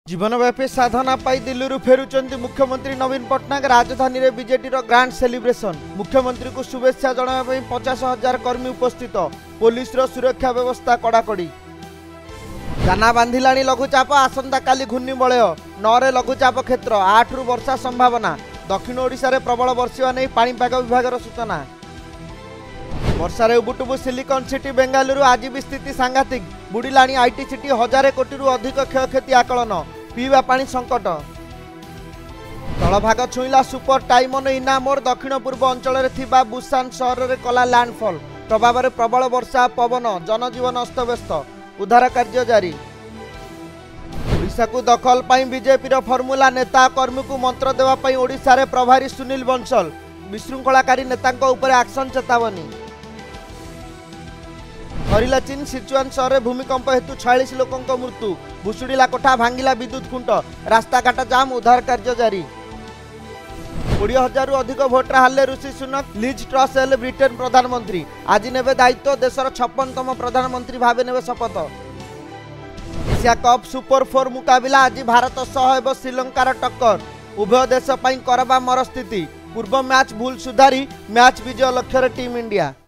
जीवनव्यापी साधना पाई दिल्ली फेरुंच मुख्यमंत्री नवीन पट्टनायक। राजधानी में बीजेडी ग्रांड सेलिब्रेशन। मुख्यमंत्री को शुभेच्छा जणाइबा 50,000 कर्मी उपस्थित। पुलिस सुरक्षा व्यवस्था कड़ाकड़ी। दाना बांधिला लघुचाप। आसंता काली घूर्णिबलय 9 लघुचाप क्षेत्र 8 रु वर्षा संभावना। दक्षिण ओडिशा रे प्रबल वर्षा नहीं पाणीपाग विभाग सूचना। वर्षारे उबुटुबु सिलिकन सिटी बेंगालुरु। आज भी स्थिति सांघातिक। बुड़िलाणी आईटी सिटी 1000 कोटी रु अधिक क्षयक्षति आकलन। पीवा पानी संकट। तलभाग छुईला सुपर टाइमन इनामोर। दक्षिण पूर्व अंचल थिबा बुसान सहर में कला लैंडफॉल। प्रभाव में प्रबल वर्षा पवन। जनजीवन अस्तव्यस्त। उद्धार कार्य जारी। ओडिशा को दखल पाई बीजेपी फर्मुला। नेता कर्मी को मंत्र देवाई ओडिशा रे प्रभारी सुनील बंसल। विशृंखलाकारी नेता एक्शन चेतावनी। हरिला चीन सिचुआन सहर में भूमिकंप हेतु 46 लोकों मृत्यु। भुशुड़िला कोठा भांगिला विद्युत खुंट। रास्ताघाट जाम। उद्धार कार्य जारी। 20,000 रु अधिक भोटर हारे ऋषि सुनक। लिज ट्रस हेले ब्रिटेन प्रधानमंत्री। आज नेबे दायित्व। देशर 56तम प्रधानमंत्री भावे नेबे शपथ। एशिया कप सुपर 4 मुकाबिला। आज भारत सह श्रीलंकार टक्कर। उभय देश करबा मरस्थिति। पूर्व मैच भूल सुधारी मैच विजय लक्ष्य टीम इंडिया।